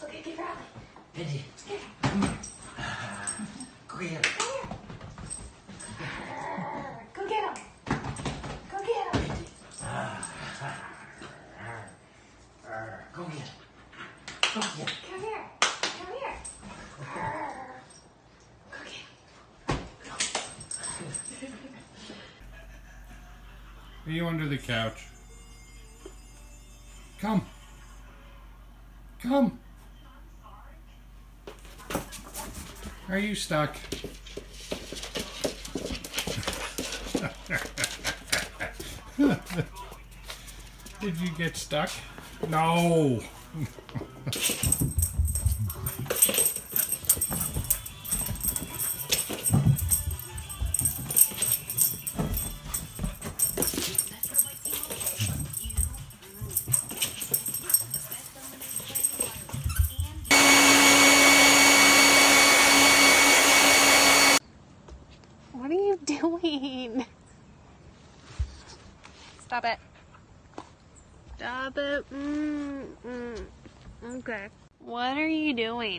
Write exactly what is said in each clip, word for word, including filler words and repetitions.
Okay, get Bradley. Bindi, Get come here. Go get him. Go get him. Go get him. Go get him. Go get him. Come here. Come here. Go get him. Are you under the couch? Come. Come. Are you stuck? Did you get stuck? No. What are you doing? Stop it. Stop it. Mm, mm. Okay. What are you doing?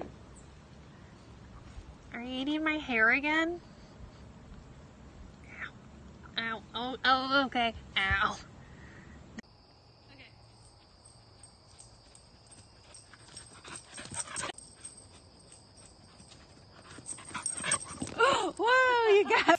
Are you eating my hair again? Ow. Ow. Oh, oh, okay. Ow. Okay. Whoa, you got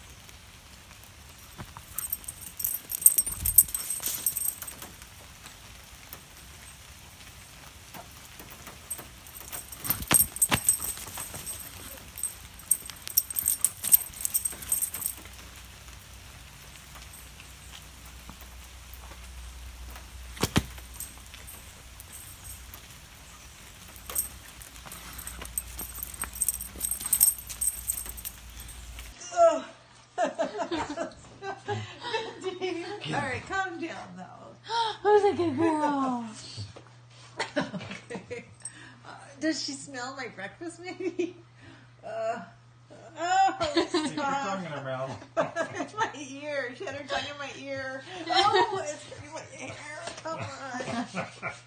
Alright, calm down though. Who's a good girl? Okay. Uh, does she smell my breakfast maybe? Uh, oh, Keep your stop. tongue in her mouth. It's my ear. She had her tongue in my ear. Oh, it's in my hair. Come on.